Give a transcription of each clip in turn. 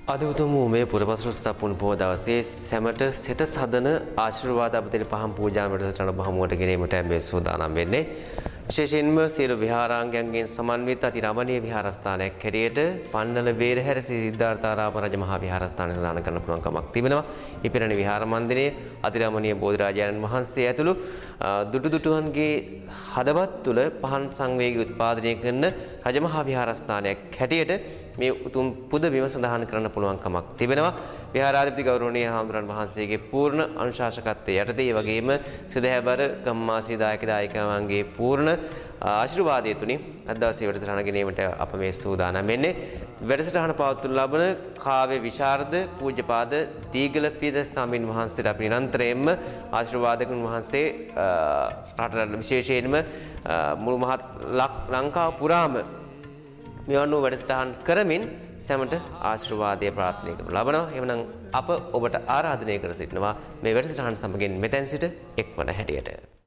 අද උතුම් මේ පුරපසළොස්වක පුන් පොහොය දවසේ සැමට සිත සදන ආශිර්වාද අපතේ පහන් පූජා වැඩසටහන බහමුවට ගෙනීමට මේ සූදානම් වෙන්නේ. විශේෂයෙන්ම සියලු විහාරාංගයන්ගෙන් සමන්විත අති රමණීය විහාරස්ථානයක් හැටියට පන්නල වේරහැර සිද්ධාර්ථාරාම රජ මහා විහාරස්ථානය දාන කරන්න පුළුවන් කමක් තිබෙනවා. ඉපිරණි විහාර මන්දිරයේ අති රමණීය බෝධිරාජයන් වහන්සේ ඇතුළු දුටුදුටුවන්ගේ හදවත් තුළ පහන් සංවේගී උත්පාදනය කරන රජ මහා විහාරස්ථානයක් හැටියට මේ උතුම් පුද බිම සඳහන් කරන්න පුළුවන් කමක් තිබෙනවා. විහාරාධිපති ගෞරවනීය හාමුදුරන් වහන්සේගේ පූර්ණ අනුශාසකත්වයේ යටතේ ඒ වගේම සදහැබර ගම්මාසී දායක දායකයන්ගේ පූර්ණ ආශිර්වාදය තුලින් අද දවසේ වැඩසටහන ගෙනීමට අප මේ සූදානම් වෙන්නේ. වැඩසටහන පවත්වනු ලබන කාව්‍ය විශාරද පූජ්‍යපාද දීගලපියද ස්වාමීන් වහන්සේට අපි නිරන්තරයෙන්ම ආශිර්වාදකුන් වහන්සේ රටට විශේෂයෙන්ම මුළු මහත් ලංකාව පුරාම මෙවන් වූ වැඩසටහන් කරමින් සැමට ආශිර්වාදය ප්‍රාර්ථනා කරනු ලබනවා. එවනම් අප ඔබට ආරාධනය කර සිටිනවා මේ වැඩසටහන සමගින් මෙතෙන් සිට එක්වන හැටියට.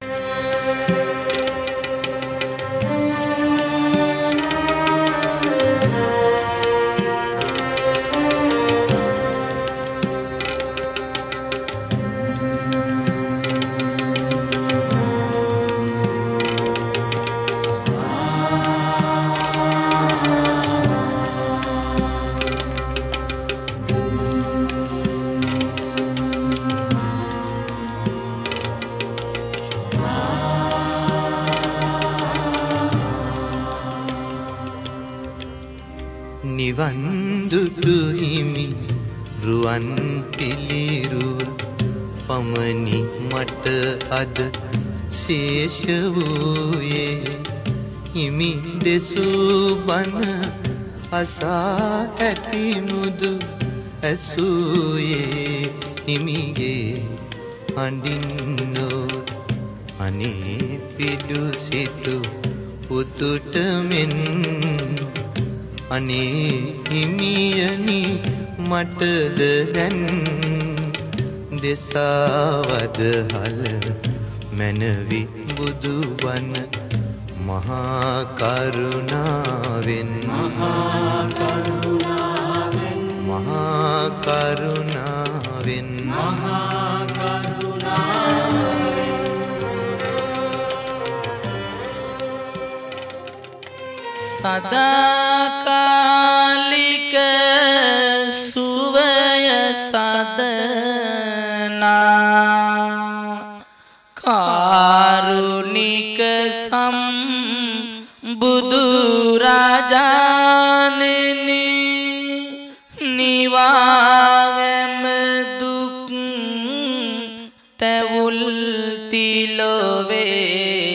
නිවන්දුටු හිමි රුවන් පිළිරුව පමණි මට අද ශේෂ වූයේ හිමි දෙසූ බණ අසා ඇති මුදු ඇසූයේ හිමිගේ හඬින්නෝ අනේ පිඩු සිටු පුතුට මෙන් අනේ හිමියනි මටද දැන් දෙසවද හල මනවි බුදුබණ මහා කරුණාවෙන් මහා කරුණාවෙන් මහා කරුණාවෙන් මහා කරුණාවෙන් සදාකාලික සුවය සදනා කාරුණික සම්බුදු රාජාණෙනි නිවාගම දුක් තැවුල් තිලොවේ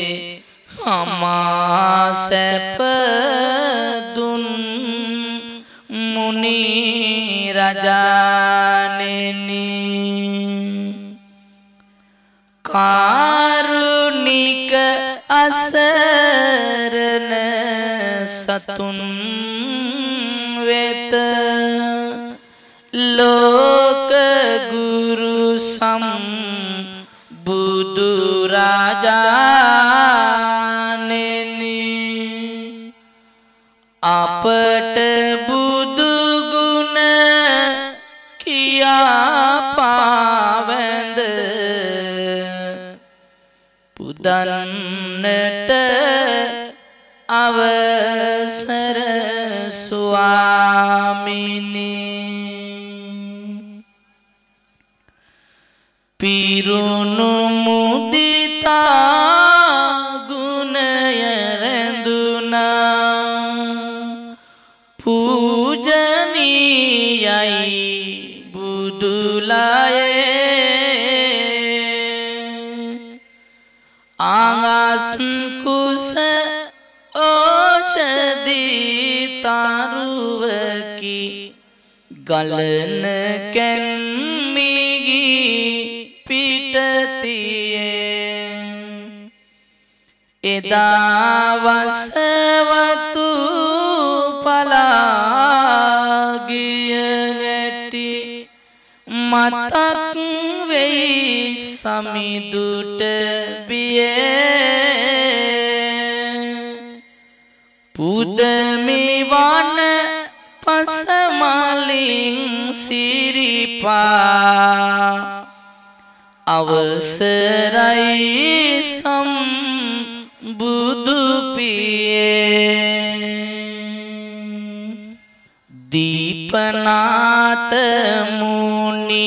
අමා සැප දුන් මුනි රජාණෙනි කාරුණික අසරණ සතුන් වෙත ලෝක ගුරු සම්බුදු රාජාණෙනි අපට බුදු ගුණ කියා පාවැඳ පුදන්නට අවසර ස්වාමිනී පිරුණු මුදිතා ගුණය රැඳුනා පූජනීයයි බුදුලයේ ආගස් කුස ඕෂදී තරුවකි ගලන කැන්මිගී පිටතියේ එදා වසවතු පලාගිය ගැටි මතක් වෙයි සමිදුට බියේ පුදමි වන පසමල් කලින් සිරිපා අවසරයි සම්බුදු පියේ දීපනාත මුනි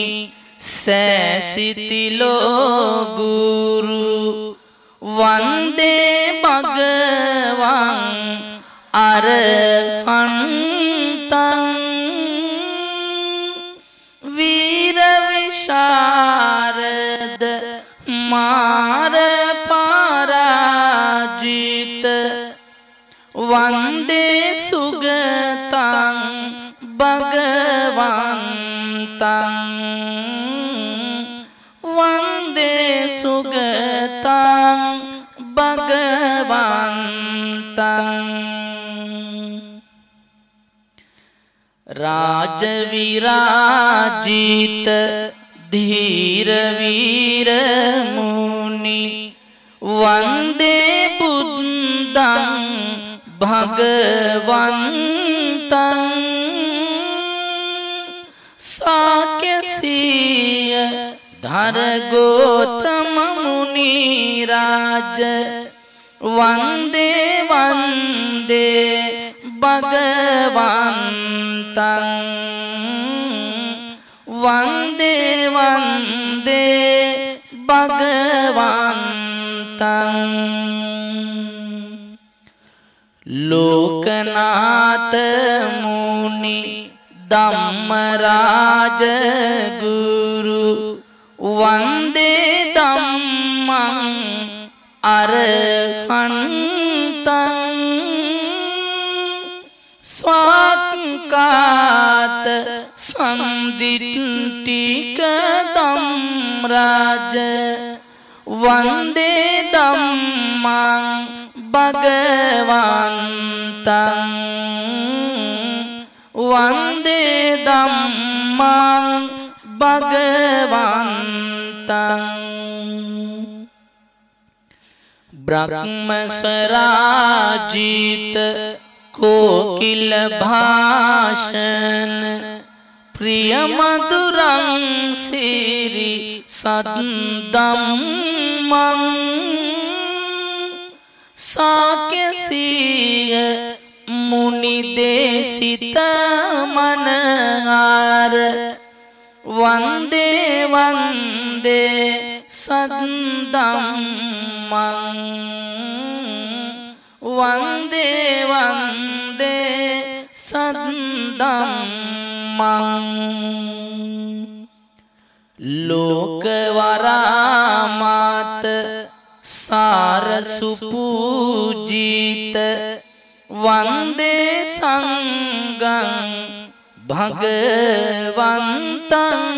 සැසිතිලෝ ගුරු වන්දේ භගවං අරහන්තං වීර විශාරද මාර පරාජිත වන්දේ සුගතං භගවන්තං වන්දේ සුගතං භගවන්තං රාජ විරාජිත ධීර වීර මුනි වන්දේ බුද්ධං භගවන්තං සාක්‍යසීය ධර ගෝතම මුනි රාජ වන්දේ වන්දේ භගවන්තං වන්දේ වන්දේ භගවන්තං ලෝකනාත මුනි ධම්මරාජ ගුරු වන්දේ ධම්මං අරහන්තං ස්වාක්කාත සම්දිට්ඨික ධම්රාජ වන්දේ ධම්මං භගවන්තං වන්දේ ධම්මං භගවන්තං බ්‍රහ්ම ස්වරාජිත कोकिल भाषण प्रिय मधुरं सिरि सद्दम्मं साक्यसीय मुनिदेशित मनहार वन्दे वन्दे सद्दम्मं वन्दे वन्दे सद्दम्मं लोकवरामात सारसुपूजित वन्दे संगं भगवन्तं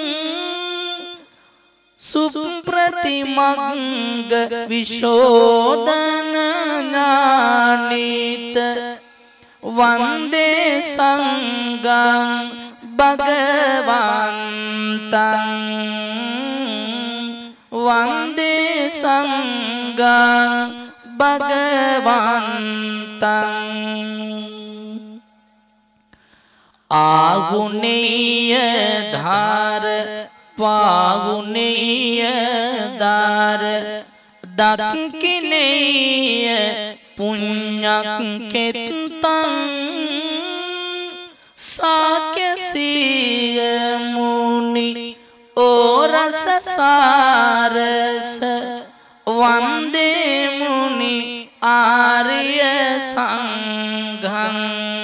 सुप्रतिमंग विशोदन ज्ञानित वन्दे संगं भगवन्तं वन्दे संगं भगवन्तं आगुनेय धार पागुनेय दार दक्किनेय पुण्यंकितं साक्यसीय मुनि ओरस सारस वन्दे मुनि आर्य संघं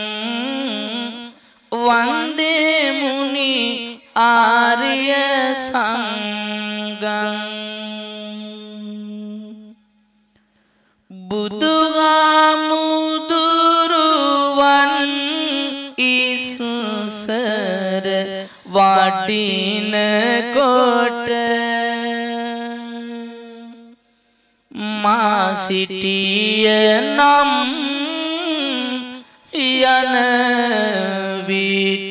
वन्दे मुनि आर्य संगं බුදුහාමුදුරුවන් ඉස්සර වඩින කොට මා සිටිය නම් යන විට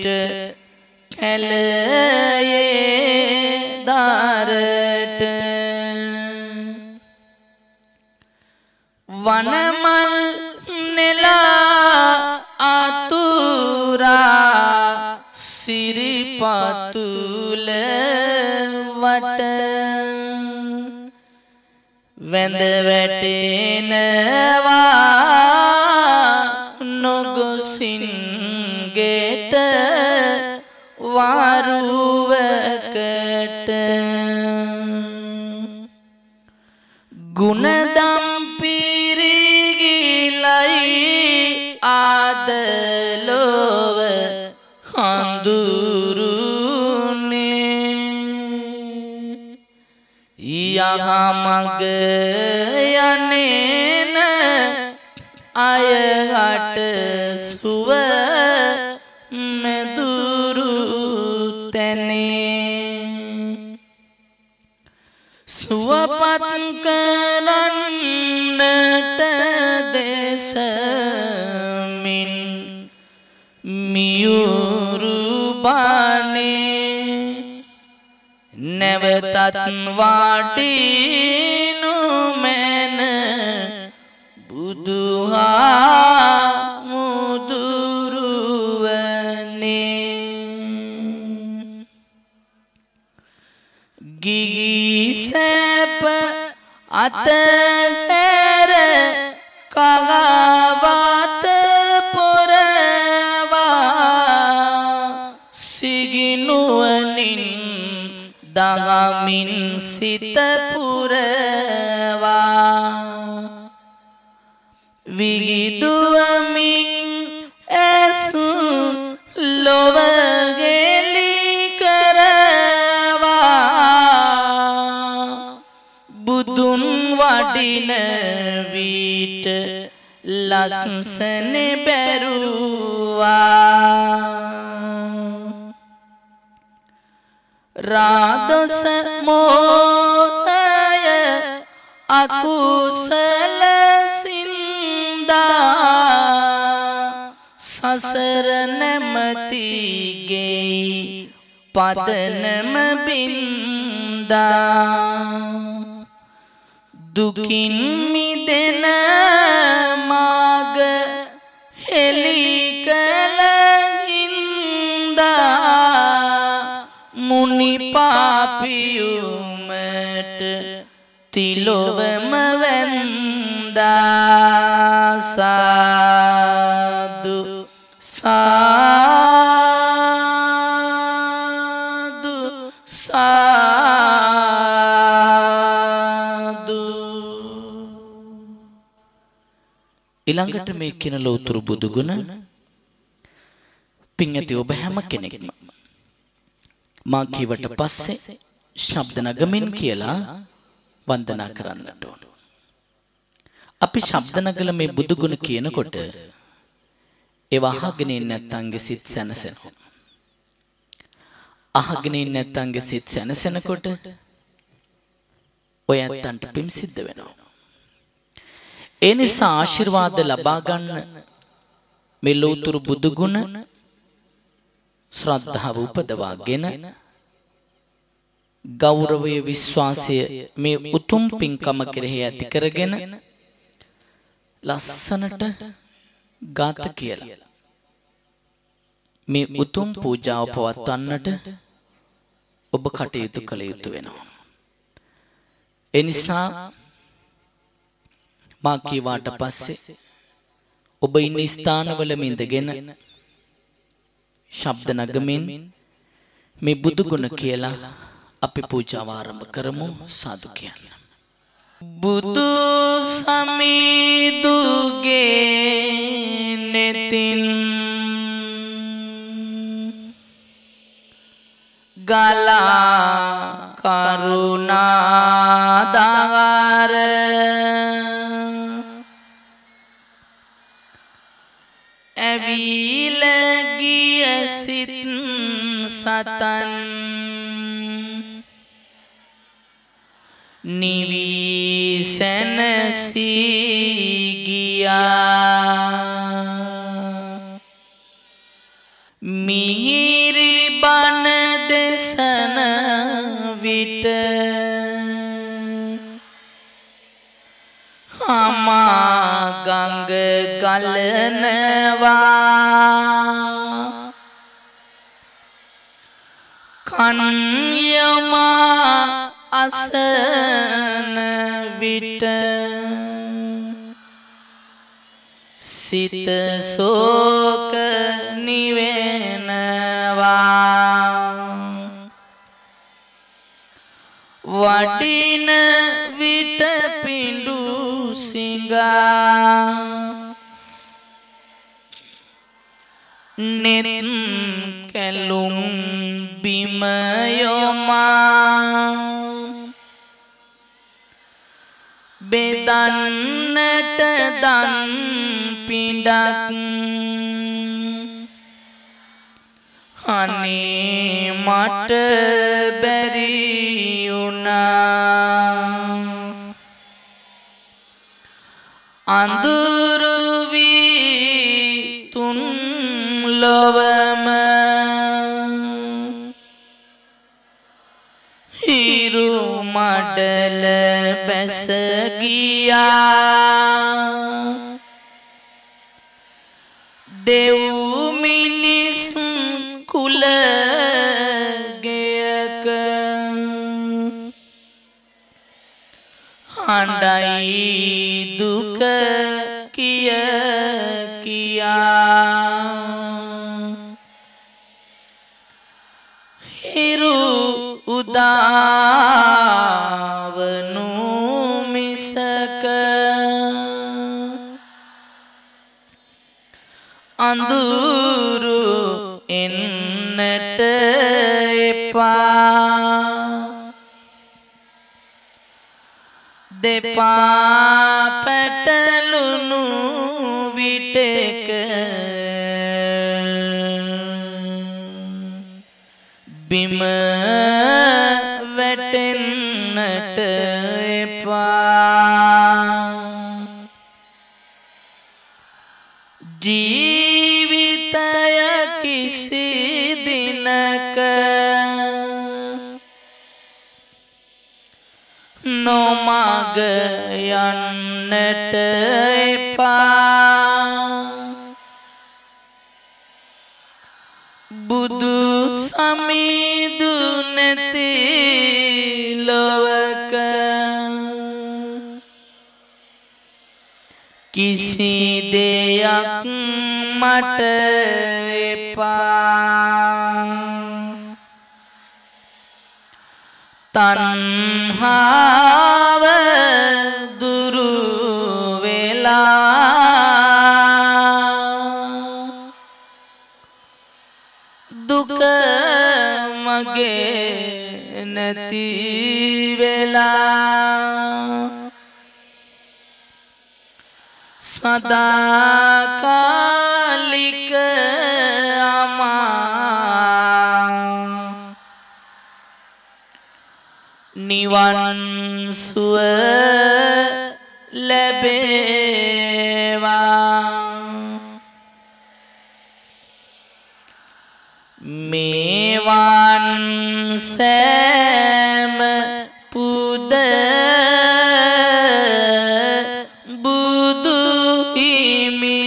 කැලයේ දාරට වනමල් නෙලා අතුරා පතුල වට වැඳ වැටෙනවා නොගොසින් ගෙට වරුවකට ගුණදම් පිරිගිලයි ආදලොව හඳුරුනේ යහමග යන්නේන අයහට සුව මෙදුරු තැනේ සුවපත් කරන්නට දෙසමින් මියුරු බානේ නැවතත් වාටිනු මැන බුදුහා මුදුරුවනේ ගිගිසැප අතහැර කගවත පොරවා සිගිනුවනින් දගමින් සිත පුරවා විගිදුවමින් ඇසු ලොවගෙලි කරවා බුදුන් වඩින විට ලස්සන බැරුවා රාදස මෝහය අකුසල සින්දා සසර නැමතිගේ පදනම බින්දා දුකින් මිදෙන මාග හෙළි කළ හින්දා මුනි පාපියුමට තිලොවම වැන්දා සාදු සාදු සාදු ඊළඟට මේ කියන ලෝතුරු බුදු ගුණ පින් ඇති ඔබ හැම කෙනෙක්ම මා කීවට පස්සේ ශබ්ද නගමින් කියලා වන්දනා කරන්නට ඕන. අපි ශබ්ද නගල මේ බුදු ගුණ කියනකොට ඒවා අහගෙන ඉන්න නැත්නම්ගේ සිත් සැනසෙනවා. අහගෙන ඉන්න නැත්නම්ගේ සිත් සැනසෙනකොට ඔය ඇත්තන්ට පින් සිද්ධ වෙනවා. ඒ නිසා ආශිර්වාද ලබා ගන්න මේ ලෝතුරු බුදු ගුණ ශ්‍රද්ධාව උපදවාගෙන ගෞරවය විශ්වාසය මේ උතුම් පින්කම කෙරෙහි ඇති කරගෙන ලස්සනට ගාත කියලා මේ උතුම් පූජාව පවත්වන්නට ඔබ කටයුතු කළ යුතු වෙනවා. ඒ නිසා මා කීවාට පස්සේ ඔබ ඉන්න ස්ථානවලම ඉඳගෙන ශබ්ද නගමින් මේ බුදු ගුණ කියලා අපි පූජාව ආරම්භ කරමු. සාදු කියන්න. බුදු සමිදුගේ නෙතින් ගලා කරුණාදාර ඇවිල ගිය සිත් සතන් නිවිසැනසී ගියා මිහිරි බණ දෙසන විට හමා ගඟ ගලනවා අන්‍යමා අසන විට සිත සෝක නිවෙනවා වඩින විට පිඬු සිඟා නෙත් කැලුම් බිම යොමා බෙදන්නට දන් පිඬක් අනේ මට බැරි වුණා අඳුරු වී තුන් ලොවම හිරු මඩල බැස ගියා දෙව් මිනිස් කුල ගෙයක හඬයි දුක කිය කියා හිරු උදාවනු මිසක අඳුරු එන්නට එපා දෙපා පැටලුණු විටක බිම වැටෙන්නට එපා ජීවිතය කිසි දිනක නොමග යන්නට එපා බුදු සමිඳු නැති ලොවක කිසි දෙයක් මට එපා තණ්හාව දුරු වෙලා දුක මගේ නැති වෙලා සදාකාලික අමා නිවන් සුව ලැබේවා මේවන් සෑම පුද බුදු හිමි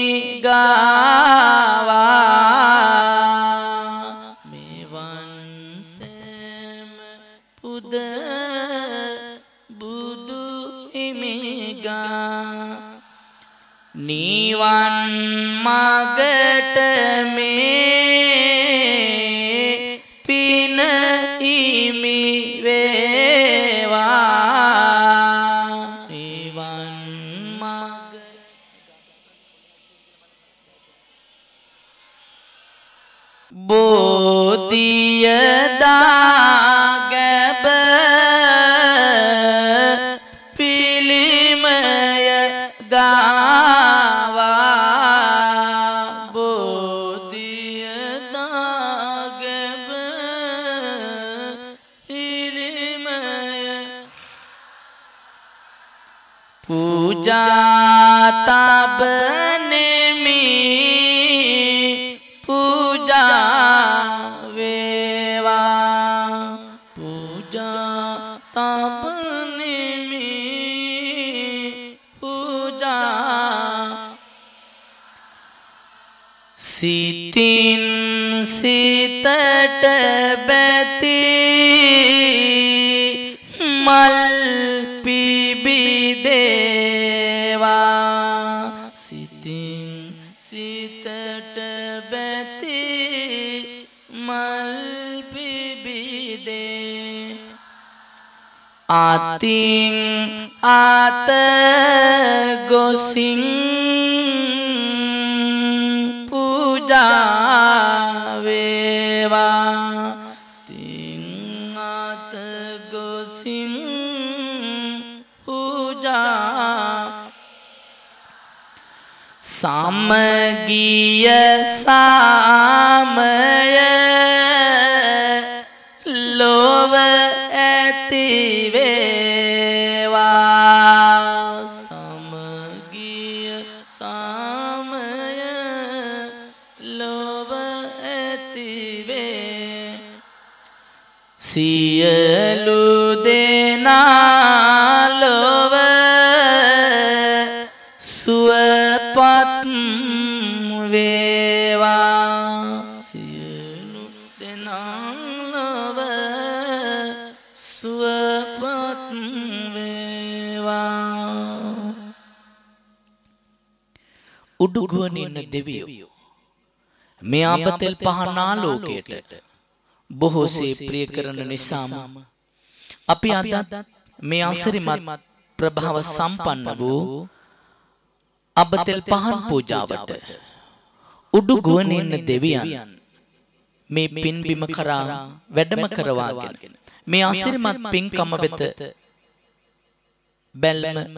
ගාවා මේවන් සෑම පුද බුදු හිමි ගා නිවන් මගට මේ පින හිමි වේවා නිවන් මග බෝධිය දාගැබ පිළිමය ගාවා බෝධිය දාගැබ පිළිමය පූජා තබනෙමි පූජා වේවා පූජා තබනෙමි පූජා සිතින් සිතින් සිතට බැති මල් පිබිදේවා සිතින් සිතට බැති මල් පිබිදේ අතින් අත ගොසින් පූජා වේවා තින් අත ගොසින් පූජා සමගිය සාමය ලොව ඇති වේවා සමගිය සාමය ලොව ඇති වේ සියලු දෙනා ලොව සුවපත් වේවා සියලු දෙනා ලොව සුවපත් වේවා උඩුගුවනින් දෙවියෝ මේ ආපතෙල් පහන ආලෝකයට බොහෝසේ ප්‍රිය කරන නිසාම අපි අද මේ අසිරිමත් ප්‍රභාව සම්පන්න වූ අබතෙල් පහන් පූජාවට උඩුගුවනින් දෙවියන් මේ පින්බිම කරා වැඩම කරවාගෙන මේ අසිරිමත් පින්කම වෙත බැල්ම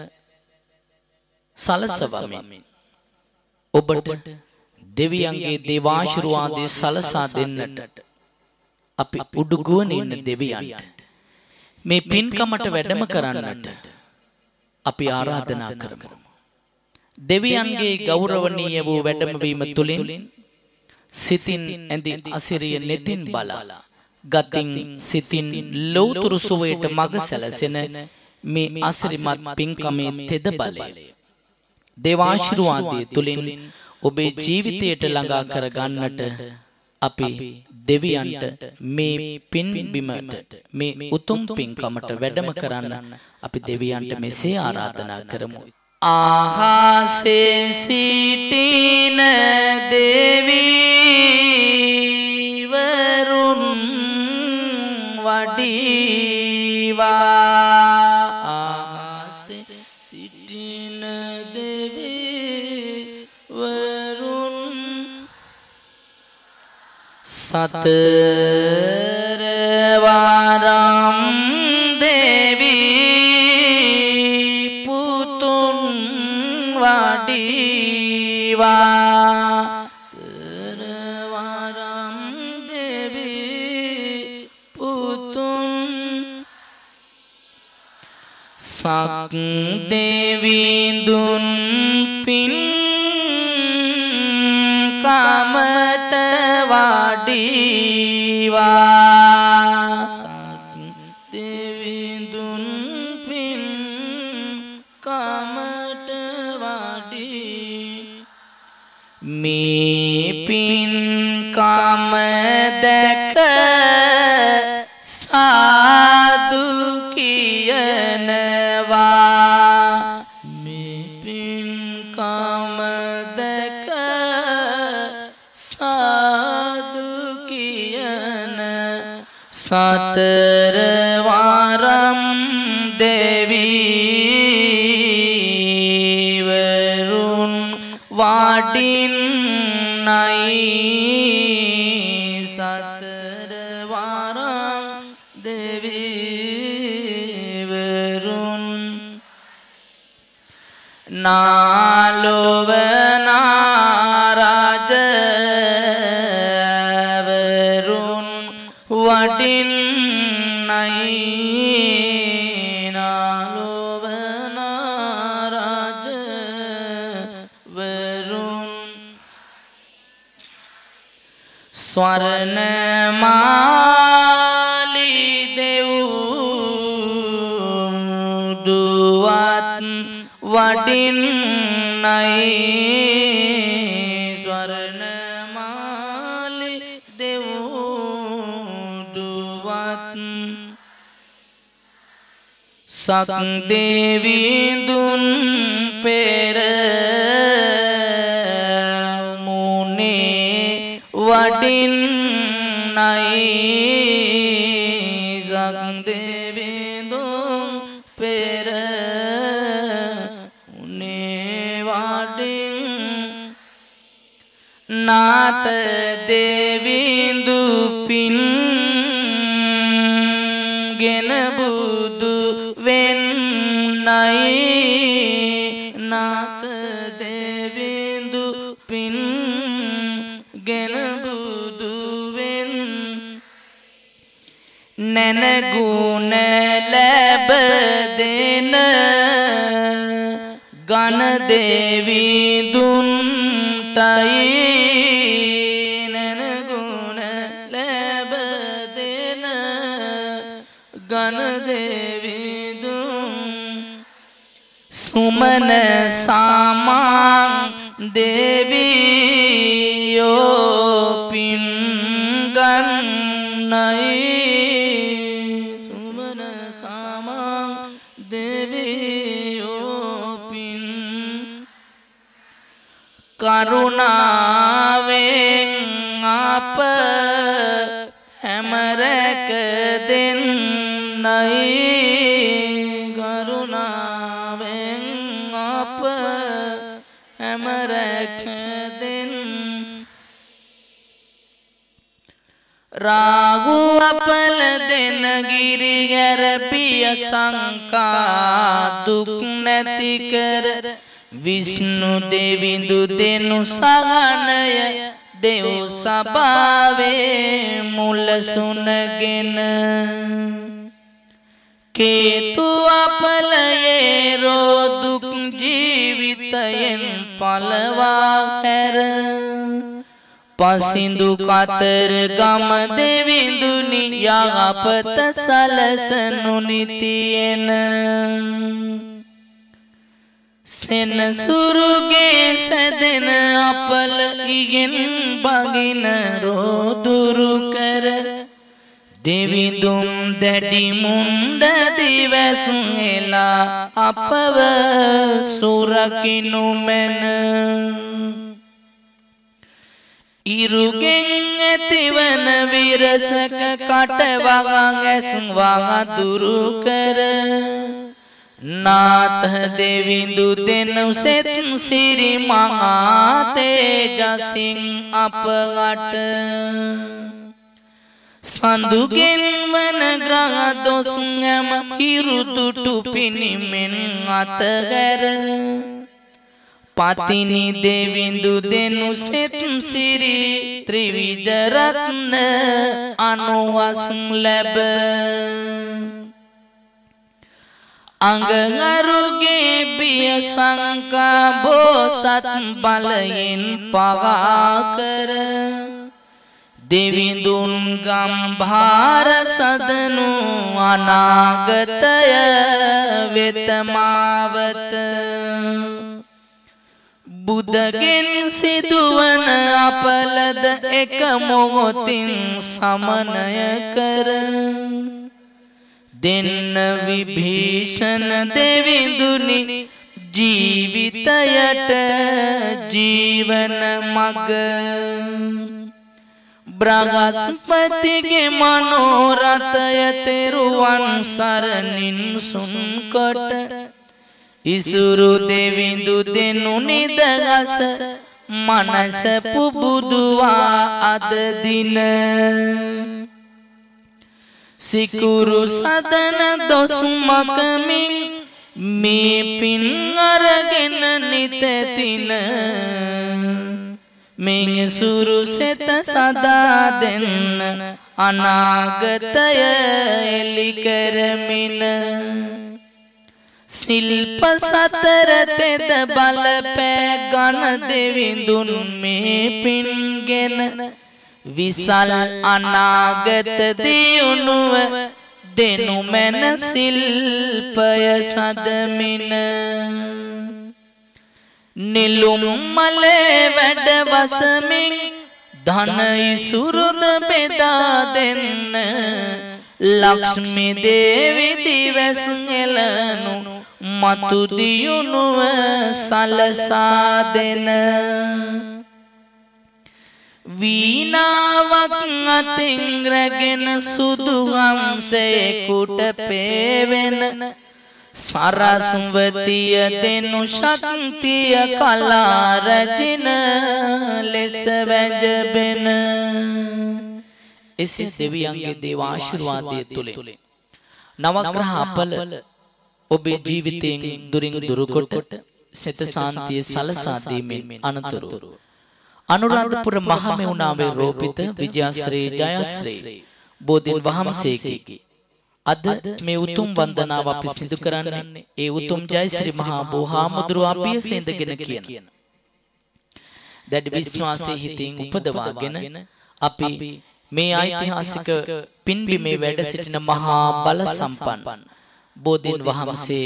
සලසවමින් ඔබට දෙවියන්ගේ දේවාශිර්වාදයේ සලසා දෙන්නට අපි උඩුගුවනින් දෙවියන්ට මේ පින්කමට වැඩම කරන්නට අපි ආරාධනා කරමු දෙවියන්ගේ ගෞරවනීය වූ වැඩමවීම තුලින් සිතින් ඇඳි අසිරිය නෙතින් බලා ගතින් සිතින් ලෞතුරු සුවයට මඟ සැලසෙන මේ අසිරිමත් පින්කමේ තෙද බලය දේවාශිර්වාදයේ තුලින් ඔබේ ජීවිතයට ළඟා කර ගන්නට අපි දෙවියන්ට මේ පින්බිමට මේ උතුම් පින්කමට වැඩම කරන්න අපි දෙවියන්ට මෙසේ ආරාධනා කරමු ආහසේ සිටින දෙවිවරුන් වඩීවා ආහසේ සිටින දෙවිවරුන් සතරවරම් වඩීවා තරවරම් දෙවි පුතුන් සක් දෙවිඳුන් පින් කමට වඩීවා සක් දෙවිඳුන් පින් කමට මේ පින්කම දැක සාදු කියනවා මේ පින්කම දැක සාදු කියන සතරවරම් දෙවිවරුන් වඩින්නයි සතරවරම් දෙවිවරුන් නාලොව නාරජවරුන් වඩින්නයි නාලොව නාරජවරුන් ස්වර්ණමාලි දෙව්දුවත් වඩින්නයි ස්වර්ණමාලි සක් දෙවිඳුන් පෙර මුනේ වඩින්නයි සක් දෙවිඳුන් පෙර මුනේ වඩින් නාත දෙවිඳු පින් ගෙන බුදු වෙන්නයි නාත දෙවිඳු පින් ගෙන බුදු වෙන් නැනගුණ ලැබ දෙන ගණ දෙවිඳුන්ටයි නැනගුණ ලැබ දෙන ගණ දෙවිඳුන් සුමන සාමං දෙවියෝ පින් ගන්නයි සුමන සාමං දෙවියෝ පින් කරුණාවෙන් අප හැමරැක දෙන්නයි කරුණාවෙන් අප හැමරැක දෙන්න රාගු අපල දෙන ගිරි ගැරපිය සංකා දුක් නැති කර විෂ්ණු දෙවිඳු දෙනු සගනය දෙව් සභාවේ මුල සුනගෙන කේතු අපලයේ රෝදුක් ජීවිතයෙන් පලවා හැර පසිඳු කතර ගම දෙවිඳුනි යහපත සලසනු නිතියෙන් සෙනසුරුගේ සැදෙන අපල ඉගෙන් බගින රෝදුරු කර දෙවිඳුන් දැඩි මුණ්ඩ දිවැසුෙලා අපව සුරකිනු මැන ඉරුගෙන් ඇතිවන විරසක කටවගන් ඇස්වා දුරු කර නාත දෙවිඳු දෙනු සෙත් සිරි මහා තේජසින් අපගට සඳුගෙන් වන ග්‍රහ දොස්ගැම හිරුතුටු පිණිමෙන් අතගැර පතිනි දෙවිඳු දෙනු සෙත් සිරි ත්‍රිවිධරත්න අනුවස් ලැබ අඟහරුගේ බිය සංකා බෝසත් බලයෙන් පවා කර දෙවිඳුන් ගම්භාර සදනු අනාගතය වෙතමාවත බුදගෙන් සිදුවන අපලද එක මොහොතින් සමනය කර දෙන්න විභීෂණ දෙවිඳුනි ජීවිතයට ජීවන මග බ්‍රහස්පතිගේ මනෝරථය තෙරුවන් සරණින් සුන්කොට ඉසුරු දෙවිඳු දෙනු නිදහස මනස පුබුදුවා අද දින සිකුරු සදන දොස් මකමින් මේ පින් අරගෙන නිතතින මේ සුරු සෙත සදා දෙන්න අනාගතය එලි කරමින සිල්ප සතර තෙද බලපෑ ගණ දෙවිඳුන් මේ පින්ගෙන විසල් අනාගත දියුණුව දෙනු මැන සිල්පය සදමින නිලුම් මලේ වැඩ වසමින් ධන ඉසුරුද බෙදා දෙන්න ලක්ෂ්මී දේවී දිවස් එළනු මතු දියුණුව සලසා දෙන වීණාවක් අතින් රැගෙන සුදු හම්සේකුට පේවෙන සරස්වතිය දෙනු ශක්තිය කලා රැජින ලෙස වැජබෙන එසේ දෙවියන්ගේ දේව ආශිර්වාදය තුලින් නවග්‍රහ අපල ඔබේ ජීවිතයෙන් දුරින් දුරකොට සිත සාන්තිය සලසා දීමෙන් අනතුරු අනුරාධපුර මහමෙවුනාවේ රෝපිත විජයශ්‍රී ජයශ්‍රී බෝධීන් වහන්සේගේ අද මේ උතුම් වන්දනාව අපි සිදු කරන්නේ ඒ උතුම් ජයශ්‍රී මහා බෝහාමුදුරුව අභියසෙන්දගෙන කියන දැඩි විශ්වාසයේ හිතින් උපදවාගෙන අපි මේ ඓතිහාසික පින්බිමේ වැඩ සිටින මහා බල සම්පන්න බෝධීන් වහන්සේ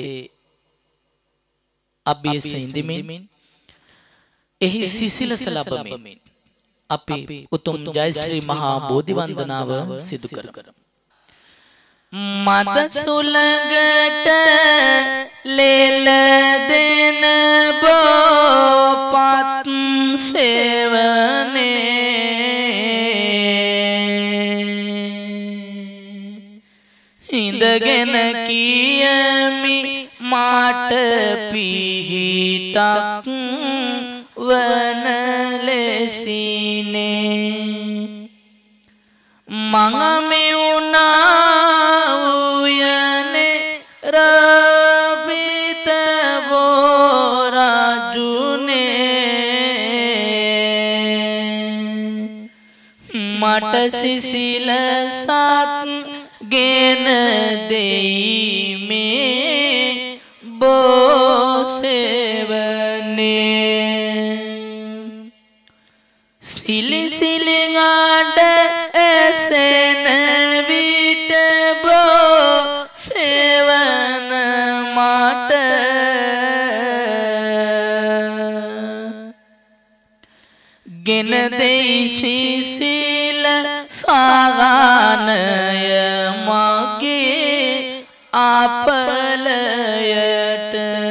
අභියසෙන්දමින් එහි සිසිලස ලබමින් අපි උතුම් ජයශ්‍රී මහා බෝධි වන්දනාව සිදු කරමු. මද සුලඟට ලේල දෙන බෝපත් සේවනේ ඉඳගෙන කියමි මාට පිහිටක් වන ලෙසිනේ මං මෙවුනා උයනේ රාපිත බෝරජුනේ මට සිසිලසක් ගෙන දෙයි මේ බෝසෙවනේ සිලි සිලි ගාඩ ඇසෙන විට බෝසෙවන මට ගෙන දෙයි සිසිල සාගානය මගේ අපලයට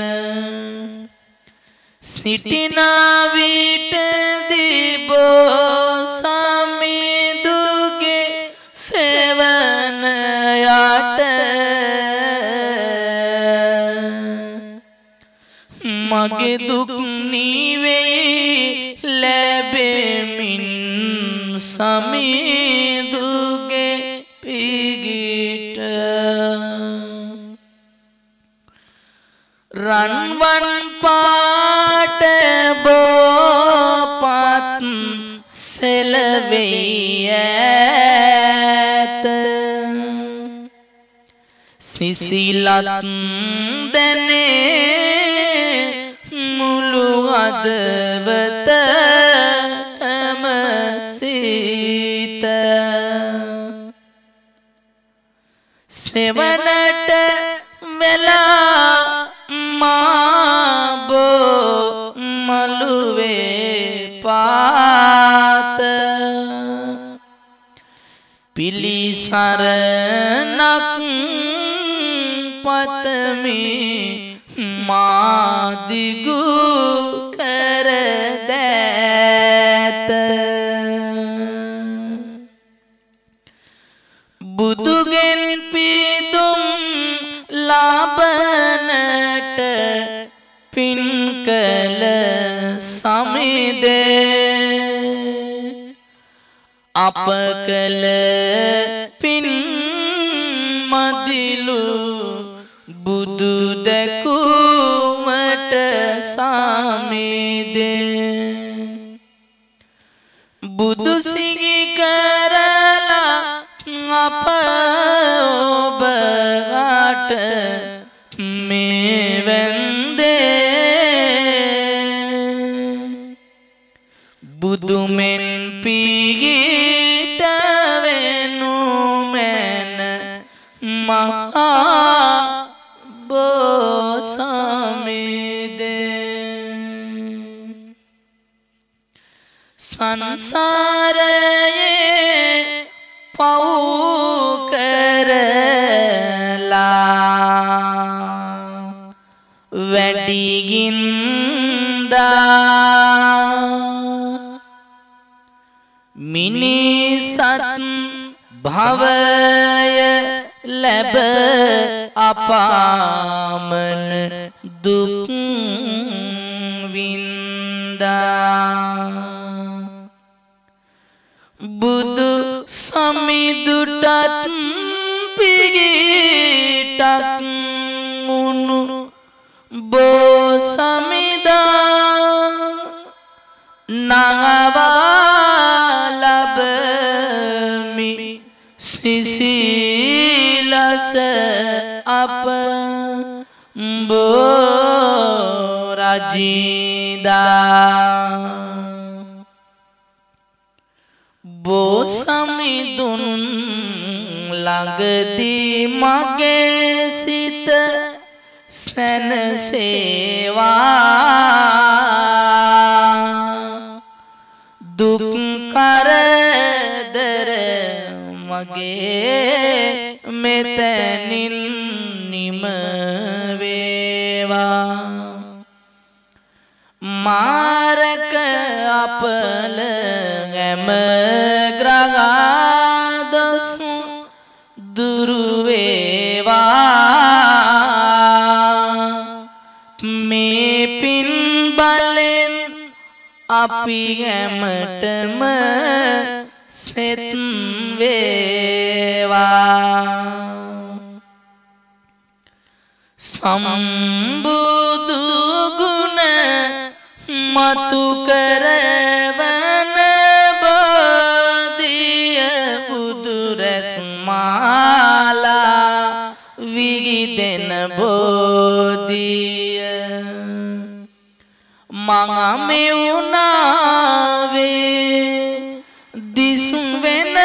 සිටිනා විට දිබෝ සමිඳුගේ සෙවනයට මගේ දුක් නිවෙයි ලැබෙමින් සමිඳුගේ පිගිට රන්වන් පාට බෝපත් සෙලවෙයි ඇත සිසිලත් දැනේ මුළු හදවතම සිත සෙවනට වෙලා මාබෝ මළුවේ පාත පිලිසරණක් පතමි මාදිගු කර දැත බුදුගෙන් පිදුම් ලබනට පින් කළ සමිදේ අප කළ පින් මදිලු බුදු දැකුමට සමිදේ බුදු සිගි කරලා අප ඔබට මේ වැන්දේ බුදුමෙන් පිහිට වෙනු මැන මහා බෝසමිදේ සංසාරයේ පව් කර සත් භවය ලැබ අපාමන දුක් වින්දා බුදු සමිඳුටත් පිගිටක් උණු බෝ සමිදා නඟවා ලබමි සිසිලස අප බෝ රජිදා බෝ සමිඳුන් ළඟදී මගේ සිත සැනසේවා දුක් කරදර මගේ මෙතනින් නිම වේවා මාරක අපල හැම ග්‍රහදොස් දුරු වේවා මේ පින් බලෙන් අපි හැමතෙම සෙත් වේවා සම්බුදු ගුණ මතු කරවන බෝධිය බුදු රැස් මාලා විගිදෙන බෝධිය මඟ මෙවුනාවේ දිස් වෙන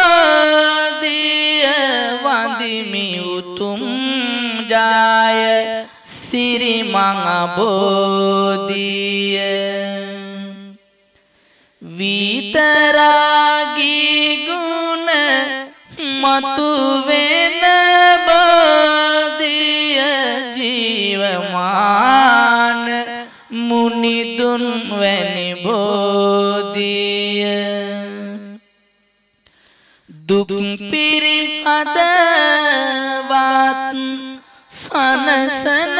බෝධිය වඳිමි උතුම් ජාය සිරි මඟ බෝධිය විතරාගී ගුණ මතු වෙන බෝධිය ජීවමාන මුනිදුන් වැනි බෝධිය දුක් පිරිහදවත් සනසන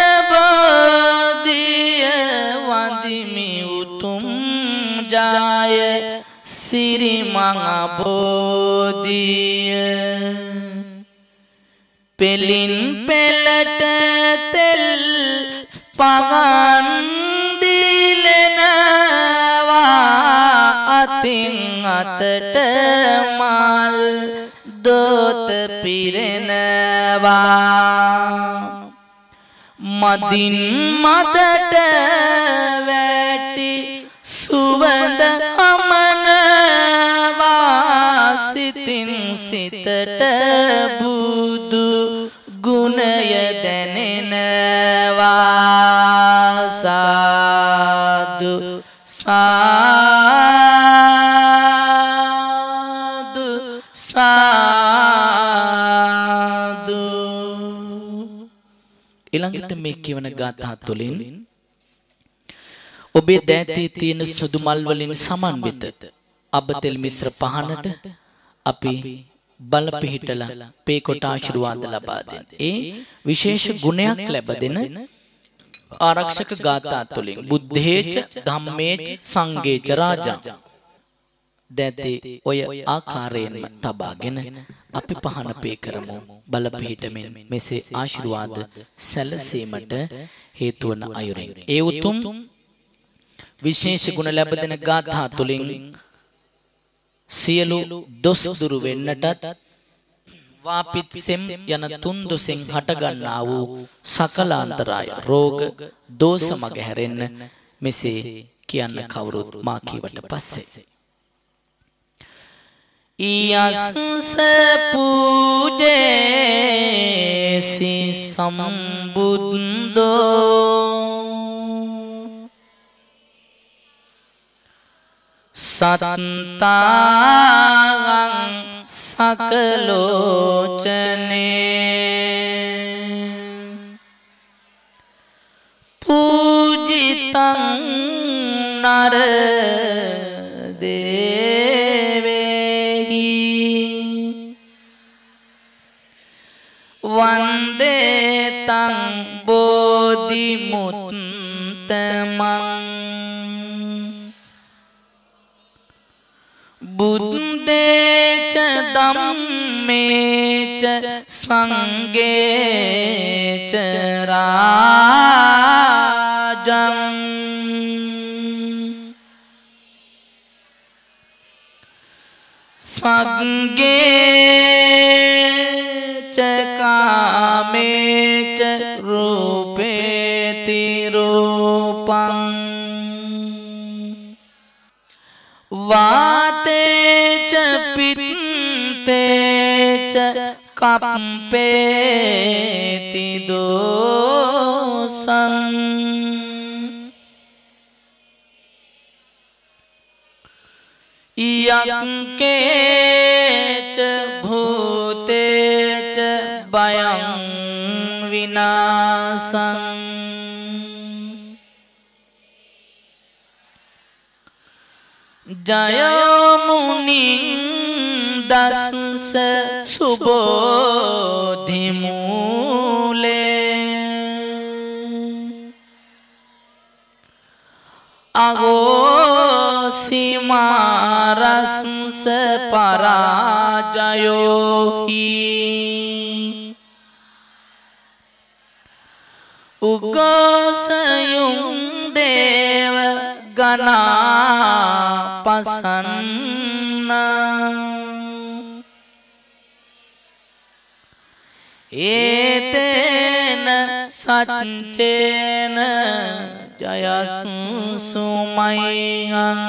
බෝධිය වඳිමි උතුම් ජාය සිරි මඟ බෝධිය පෙලින් පෙළට තෙල් පහන් දිලෙනවා අතින් අතට මල් දෝත පිරෙනවා මදින් මදට වැටි සුවඳ හමනවා සිතින් සිතට බුදු ගුණය දැනෙනවා සාදු සාදු සාදු ඊළඟට මේ කියවන ගාථා තුළින් ඔබේ දෑතේ තියෙන සුදු මල් වලින් සමන්විත අබතෙල් මිශ්‍ර පහනට අපි බල පිහිටලා පේ කොට ආශිර්වාද ලබා දෙන ඒ විශේෂ ගුණයක් ලැබ දෙන ආරක්ෂක ගාථා තුළින් බුද්ධේච ධම්මේච සංඝේච රාජං දෑතේ ඔය ආකාරයෙන්ම තබාගෙන අපි පහන පේ කරමු බල පිහිටමින් මෙසේ ආශිර්වාද සැලසීමට හේතු වන අයුරින් ඒ උතුම් විශේෂ ගුණ ලැබ දෙන ගාථා තුළින් සියලු දොස් දුරු වෙන්නටත් වාපිත් සෙම් යන තුන් දොසෙන් හටගන්නා වූ සකලාන්තරාය රෝග දෝෂ මග හැරෙන්න මෙසේ කියන්න කවුරුත් මා කීවට පස්සේ ඊයස්ස පූජේසි සම්බුද්ධෝ සත්තාං සකලෝචනේ පූජිතං නර දේවේහි ධම්මේච සංඝේච රාජං සංඝේච කාමේච රූපේති රූපං වාතේච පිත්තේච කප්පේති දෝසං යංකේච භූතේච බයං විනාසං ජයමුනින් දස්ස සුබෝධි මූලේ අගෝසිමාරස්ස පරාජයෝහි උගෝසයුම් දේව ගනා පසන්න ඒතේන සච්චේන ජයසුමයං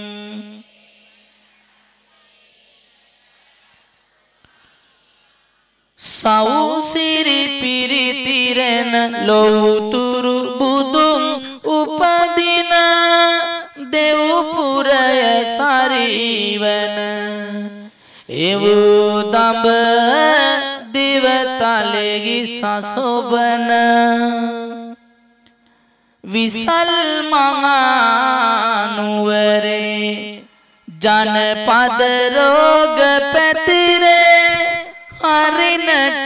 සෞසිරි පිරිතිරෙන ලෝතුරු බුදුන් උපදින දෙව්පුරය සරිවන එවූ දඹ දිවතලෙහි සසොබන විසල් මහනුවරේ ජනපද රෝග පැතිරේ හරිනට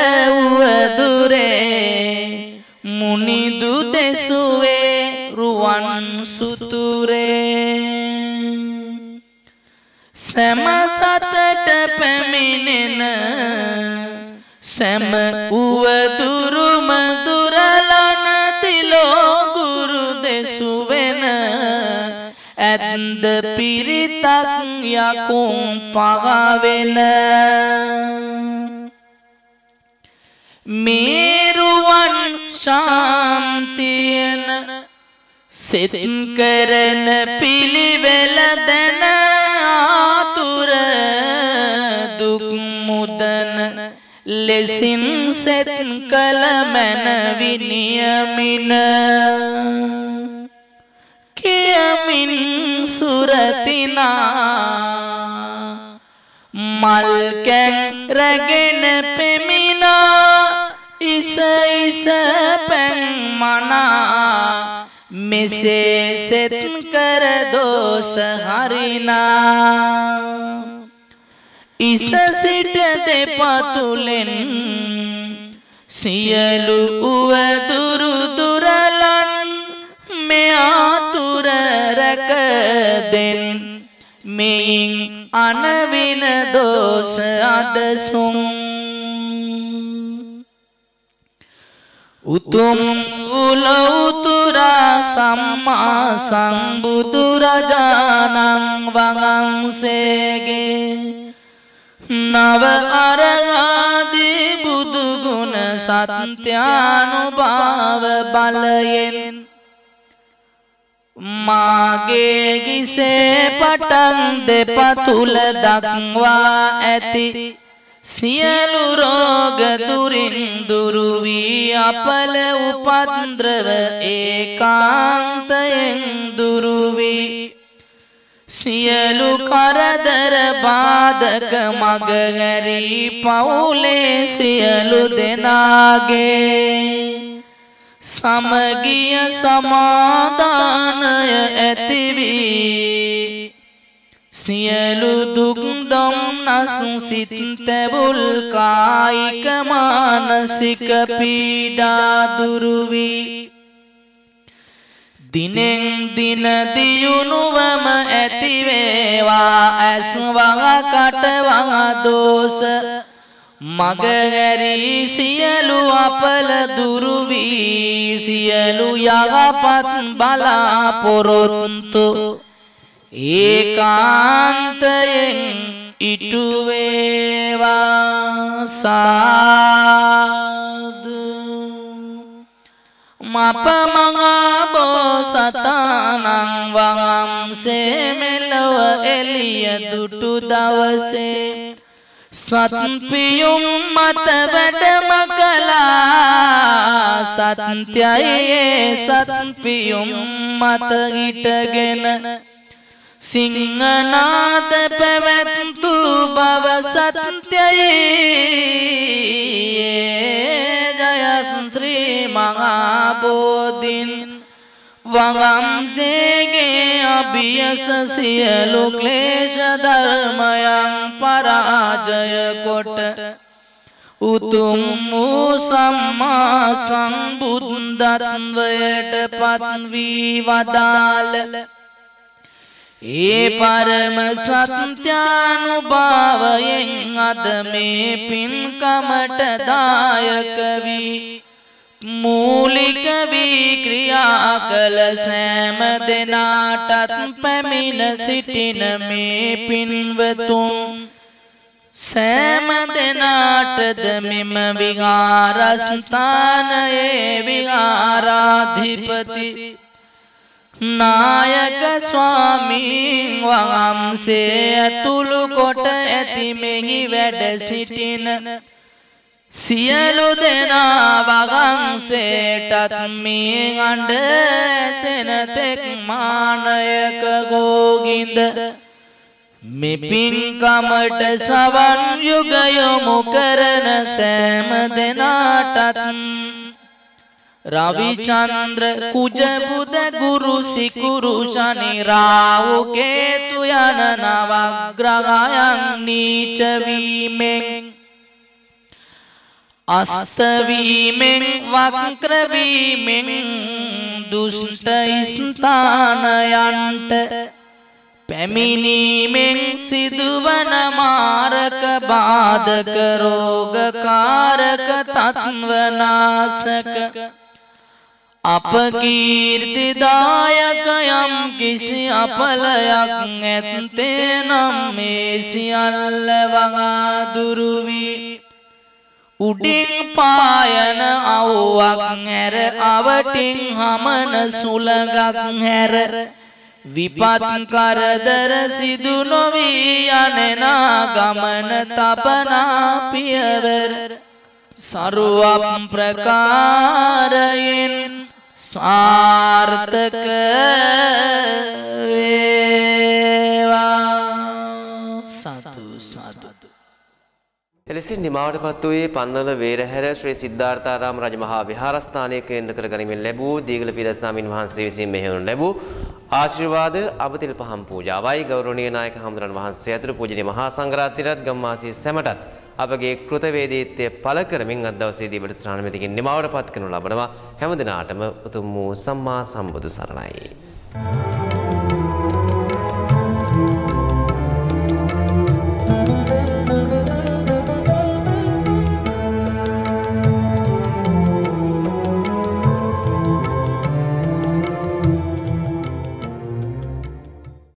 උවදුරේ මුනිදු දෙසුවේ රුවන් සුතුරේ සැම සතට පැමිණෙන සැම උවදුරුම දුරලන තිලෝ ගුරු දෙසුවෙන ඇත්ද පිරිතක් යකුම් පගවෙන මේරුවන් ශාන්තියන සිත් කරන පිළිවෙල දැන ආතුර දුක් මුදන ලෙසින් සෙත් කළ මැනවි නියමින කියමින් සුරතිනා මල් කැන් රැගෙන පෙමිනා ඉස ඉස පැන් මනා මෙසේ සෙත් කර දෝස හරිනා ඉස සිට දෙපතුලෙන් සියලු උවදුරු දුරලන් මෙයාතුර රැක දෙන් මෙයින් අනවින දෝස අදසුම් උතුම් උලෞතුරා සම්මා සම්බුදුරජාණන් වහන්සේගේ නව අරහාදී බුදුගුණ සත්‍යානුභාව බලයෙන් මාගේ ගිසේ පටන් දෙපතුල දක්වා ඇති සියලු රෝග දුරින් දුරු වී අපල උපද්‍රව ඒකාන්තයෙන් දුරු වී සියලු කරදර බාධක මග හැරී පවුලේ සියලු දෙනාගේ සමගිය සමාදානය ඇති වී සියලු දුක් දුම්නස් සිත් තැබුල් කායික මානසික පීඩා දුරු වී දිනෙන් දින දියුණුවම ඇති වේවා ඇස් වහ කට වහ දෝෂ මග හැරී සියලු අපල දුරු වී සියලු යහපත් බලාපොරොත්තු ඒකාන්තයෙන් ඉටු වේවා සාදු මප මහා බෝසතාණන් වහන්සේ මෙලොව එළිය දුටු දවසේ සත්පියුම් මත වැඩම කළා සත්‍යයේ සත්පියුම් මත හිටගෙන සිංහනාද පැවැත්තු බව සත්‍යයේ ජය ශ්‍රී මහා බෝධින් වහන්සේගේ අභියස සියලු ක්ලේශ ධර්මයන් පරාජය කොට උතුම් වූ සම්මා සම්බුද්ධත්වයට පත් වී වදාළ ඒ පරම සත්‍යානුභාවයෙන් අද මේ පින්කමට දායක වී මූලික වී ක්‍රියා කළ සෑම දෙනාටත් පැමිණ සිටින මේ පින්වතුන් සෑම දෙනාටද මෙම විහාරස්ථානයේ විහාරාධිපති නායක ස්වාමීන් වහන්සේ ඇතුළු කොට ඇති මෙහි වැඩ සිටින සියලු දෙනා වහන්සේටත් මේ අඬ ඇසෙන තෙක් මානයක ගෝගින්ද මේ පින්කමට සවන් යුග යොමු කරන සෑම දෙනාටත් රවිචන්ද්‍ර කුජ බුද ගුරු සිකුරු ශනි රාහු කේතු යන නවග්‍රහයන් නීච වීමෙන් අස්ත වීමෙන් වක්‍ර වීමෙන් දුෂ්ට ස්ථානයන්ට පැමිණීමෙන් සිදුවන මාරක බාධක රෝගකාරක තත්වනාශක අපකීර්තිදායක යම් කිසි අපලයක් ඇත්තේ නම් මේ සියල්ල වහා දුරු වී උඩින් පායන අවුවක් හැර අවටින් හමන සුළඟක් හැර විපත් කරදර සිදු නොවී යනෙනා ගමන තබනා පියවර සරුව ප්‍රකාරයෙන් සාර්ථක වේවා සතු සතු. එලෙසින් නිමාවට පත් වූයේ පන්නල වේරහැර ශ්‍රී සිද්ධාර්ථාරාම රජමහා විහාරස්ථානයේ කේන්ද්‍ර කර ගනිමින් ලැබූ දීගල පීඩ ස්වාමීන් වහන්සේ විසින් මෙහෙයවනු ලැබූ ආශිර්වාද අබතිල් පහම් පූජාවයි ගෞරවනීය නායක හමුදුරන් වහන්සේ ඇතුළු පූජනීය මහා සංඝරත්නයත් ගම්වාසී සැමටත් අපගේ කෘතවේදීත්වය පළ කරමින් අද දවසේදී වැඩසටහන මෙතකින් නිමාවට පත් කරනු ලබනවා. හැම දිනාටම උතුම් වූ සම්මා සම්බුදු සරණයි.